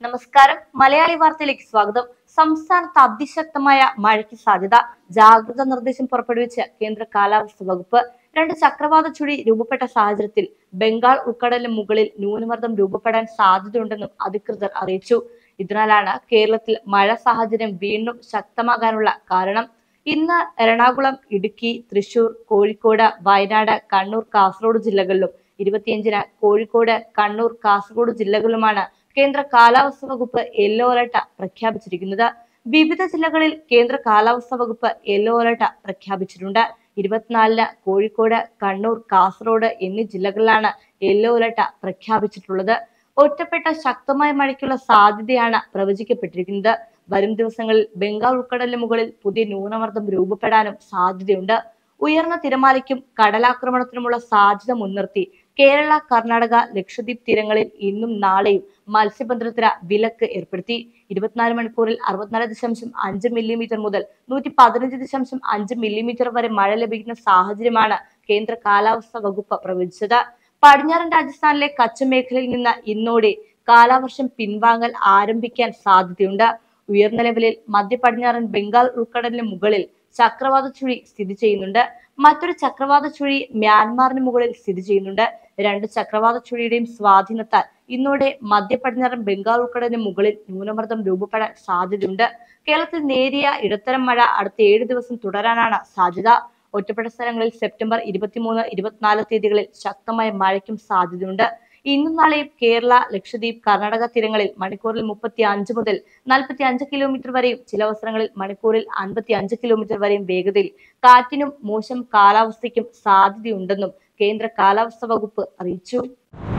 നമസ്കാരം. മലയാളി വാർത്തയിലേക്ക് സ്വാഗതം. സംസ്ഥാനത്ത് അതിശക്തമായ മഴയ്ക്ക് സാധ്യത. ജാഗ്രതാ നിർദ്ദേശം പുറപ്പെടുവിച്ച് കേന്ദ്ര കാലാവസ്ഥാ വകുപ്പ്. 2 ചക്രവാത ചുഴി രൂപപ്പെട്ട സാഹചര്യത്തിൽ ബംഗാൾ ഉൾക്കടലിന് മുകളിൽ ന്യൂനമർദ്ദം രൂപപ്പെടാൻ സാധ്യതയുണ്ടെന്നും അധികൃതർ അറിയിച്ചു. ഇതിനാലാണ് കേരളത്തിൽ മഴ സാഹചര്യം വീണ്ടും ശക്തമാകാനുള്ള കാരണം. ഇന്ന് എറണാകുളം, ഇടുക്കി, തൃശൂർ, കോഴിക്കോട്, വയനാട്, കണ്ണൂർ, കാസർഗോഡ് ജില്ലകളിലും 25-ന് കോഴിക്കോട്, കണ്ണൂർ, കാസർഗോഡ് ജില്ലകളിലുമാണ് കേന്ദ്ര കാലാവസ്ഥാ വകുപ്പ് യെല്ലോ അലർട്ട് പ്രഖ്യാപിച്ചിരിക്കുന്നത്. വിവിധ ജില്ലകളിൽ കേന്ദ്ര കാലാവസ്ഥാ വകുപ്പ് യെല്ലോ അലർട്ട് പ്രഖ്യാപിച്ചിട്ടുണ്ട്. 24-ന് കോഴിക്കോട്, കണ്ണൂർ, കാസർഗോഡ് എന്നീ ജില്ലകളിലാണ് യെല്ലോ അലർട്ട് പ്രഖ്യാപിച്ചിട്ടുള്ളത്. ഒറ്റപ്പെട്ട ശക്തമായ മഴയ്ക്കുള്ള സാധ്യതയാണ് പ്രവചിക്കപ്പെട്ടിരിക്കുന്നത്. വരും ദിവസങ്ങളിൽ ബംഗാൾ ഉൾക്കടലിന് മുകളിൽ പുതിയ ന്യൂനമർദ്ദം രൂപപ്പെടാനും സാധ്യതയുണ്ട്. ഉയർന്ന തിരമാലയ്ക്കും കടലാക്രമണത്തിനുമുള്ള സാധ്യത മുൻനിർത്തി കേരള, കർണാടക, ലക്ഷദ്വീപ് തീരങ്ങളിൽ ഇന്നും നാളെയും മത്സ്യബന്ധനത്തിന് വിലക്ക് ഏർപ്പെടുത്തി. 24 മണിക്കൂറിൽ 64.5 മില്ലിമീറ്റർ മുതൽ 115.5 മില്ലിമീറ്റർ വരെ മഴ ലഭിക്കുന്ന സാഹചര്യമാണ് കേന്ദ്ര കാലാവസ്ഥാ വകുപ്പ് പ്രവചിച്ചത്. പടിഞ്ഞാറൻ രാജസ്ഥാനിലെ കച്ച് മേഖലയിൽ നിന്ന് ഇന്നോടെ കാലവർഷം പിൻവാങ്ങൽ ആരംഭിക്കാൻ സാധ്യതയുണ്ട്. ഉയർന്ന ലെവലിൽ മധ്യ പടിഞ്ഞാറൻ ബംഗാൾ ഉൾക്കടലിന് മുകളിൽ ചക്രവാത ചുഴി സ്ഥിതി ചെയ്യുന്നുണ്ട്. മറ്റൊരു ചക്രവാത ചുഴി മ്യാൻമാറിന് മുകളിൽ സ്ഥിതി ചെയ്യുന്നുണ്ട്. 2 ചക്രവാത ചുഴിയുടെയും സ്വാധീനത്താൽ ഇന്നോടെ മധ്യ പടിഞ്ഞാറൻ ബംഗാൾ ഉൾക്കടലിന് മുകളിൽ ന്യൂനമർദ്ദം രൂപപ്പെടാൻ സാധ്യതയുണ്ട്. കേരളത്തിൽ നേരിയ ഇടത്തരം മഴ അടുത്ത 7 ദിവസം തുടരാനാണ് സാധ്യത. ഒറ്റപ്പെട്ട സ്ഥലങ്ങളിൽ സെപ്റ്റംബർ 23, 24 തീയതികളിൽ ശക്തമായ മഴയ്ക്കും സാധ്യതയുണ്ട്. ഇന്നും നാളെയും കേരള, ലക്ഷദ്വീപ്, കർണാടക തീരങ്ങളിൽ മണിക്കൂറിൽ 35 മുതൽ 45 കിലോമീറ്റർ വരെയും ചിലവസരങ്ങളിൽ മണിക്കൂറിൽ 55 കിലോമീറ്റർ വരെയും വേഗതയിൽ കാറ്റിനും മോശം കാലാവസ്ഥയ്ക്കും സാധ്യതയുണ്ടെന്നും കേന്ദ്ര കാലാവസ്ഥാ വകുപ്പ് അറിയിച്ചു.